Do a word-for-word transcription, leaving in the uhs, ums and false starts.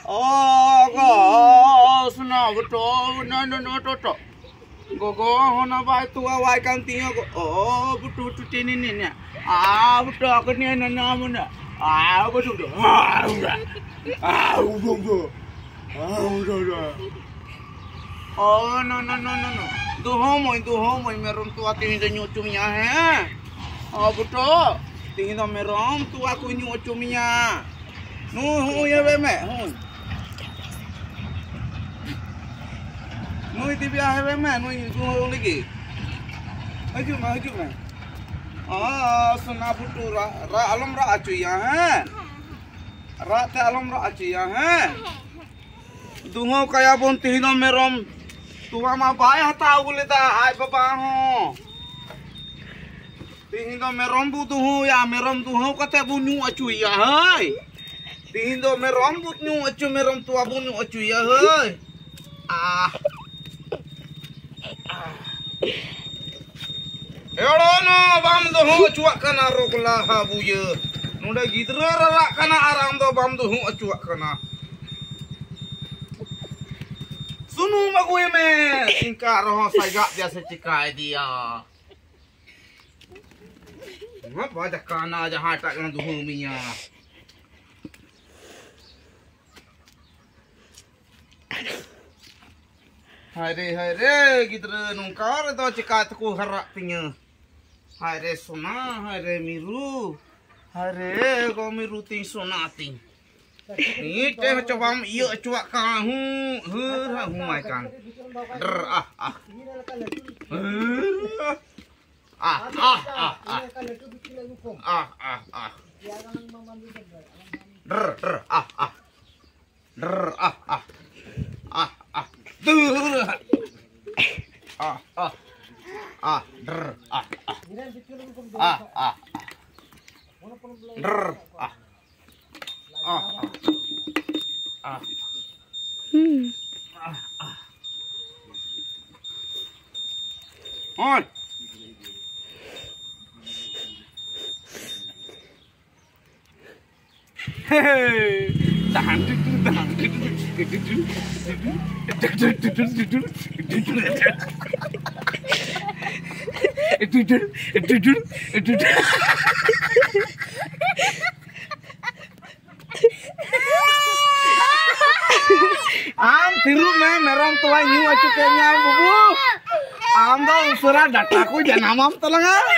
Oh, go, snow, to, no, no, no, to, to. Go, go, on a bite to a white county. Oh, to, to, tin in it. I will talk in a nomina. I will do. Oh, no, no, no, no, no. Do home, do home, and meron to attend the new to me. Oh, but tingin na meron tu aku ini ocumnya. Nu ya beme. Nu itu biar beme, nu itu lagi. Haju mah, haju mah. Ah, sena putu ra, ra alam ra acu ya, he. Ra te alam ra acu ya, he. Dungo kaya pun tingin na meron. Tua mah bayar tahu lita, ay babaho. Tingin do meron bu tuh ya meron tuh kata bunyu acu ya hai. Tingin do meron bu nyu acu meron tua bunyu acu ya hai. Ah. Elo no bam do acu kana rokla habu ye. Nunda gidra ra kana aram do bam do acu kana. Sunu mague me singkar roh sagak biasa cikai dia. Apa ada kana aja hatak dengan duhuminya. Hari hari kita nungkar atau cikat ku harap punya. Hari sona, hari miru, hari kau miru ting sona ting. Ini teh coba iya cuak kahu, hera humaikan. Der ah ah. Ah ah ah ah ah ah ah der der ah ah der ah ah ah ah der ah ah ah der ah ah ah ah der ah ah ah hmm ah ah on. Hey, tahan dulu, tahan dulu, am tiru me meram tua nyu acu kenya bubu. Am do usura dataku janamam telenga.